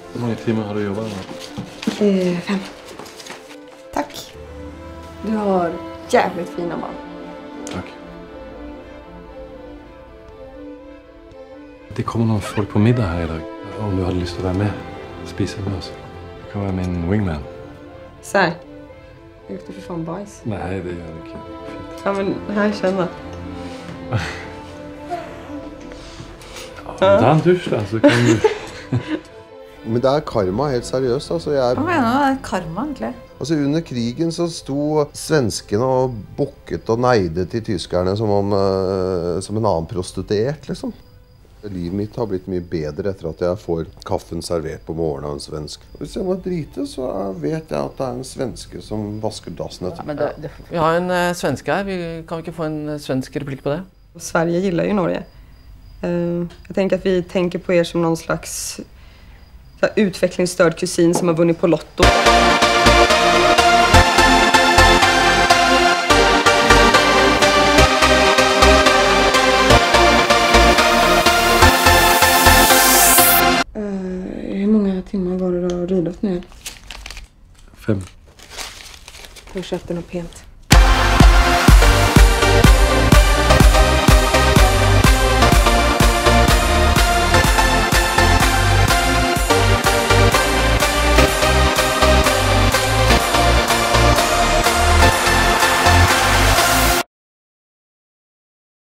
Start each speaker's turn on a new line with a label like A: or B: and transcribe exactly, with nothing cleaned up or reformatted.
A: Hur många timmar har du jobbat med?
B: Eh, fem. Tack. Du har jävligt fina barn.
A: Tack. Det kommer någon folk på middag här idag. Om du hade lust att vara med. Spisa med oss. Jag kan vara min wingman.
B: Så här. Jag luktar för fan bajs.
A: Nej, det gör det inte. Fint.
B: Ja, men här känner.
A: Ja, ta en dusj da, så kan du...
C: Men det er karma, helt seriøst. Altså, jeg...
D: Hva mener du? Det er karma, egentlig.
C: Altså, under krigen så sto svenskene og bukket og neide til tyskerne som, om, uh, som en annen prostituert, liksom. Livet mitt har blitt mye bedre etter at jeg får kaffen servert på morgenen av en svensk. Hvis jeg må drite, så vet jeg at det er en svenske som vasker dassen etter.
E: Ja, men det, det, vi har en uh, svenske her. Vi kan ikke få en uh, svensk replikk på det?
B: Sverige gillar ju Norge. Uh, jag tänker att vi tänker på er som någon slags uh, utvecklingsstörd kusin som har vunnit på lotto. Hur många timmar var det du har ridat nu?
A: Fem.
B: Jag köpte något pent.